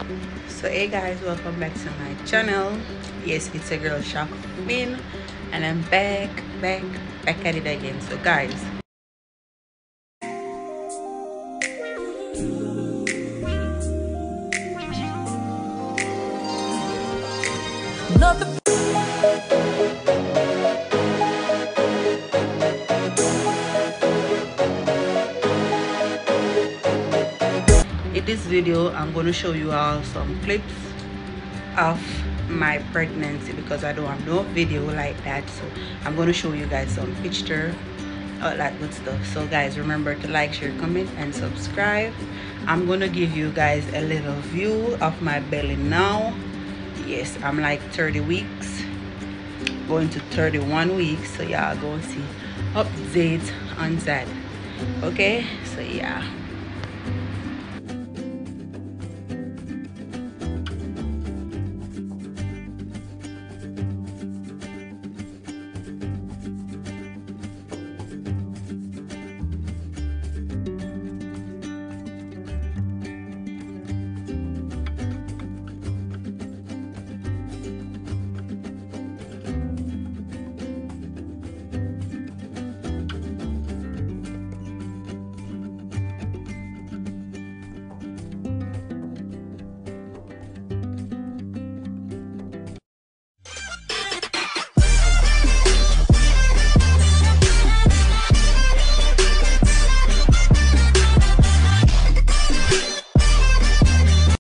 So hey guys, welcome back to my channel. Yes, it's a girl Shock Queen, and I'm back at it again. So guys, in this video I'm going to show you all some clips of my pregnancy because I don't have no video like that. So I'm going to show you guys some picture, all that good stuff. So guys, remember to like, share, comment and subscribe. I'm going to give you guys a little view of my belly now. Yes, I'm like 30 weeks, going to 31 weeks. So y'all go and see updates on that. Okay, so yeah.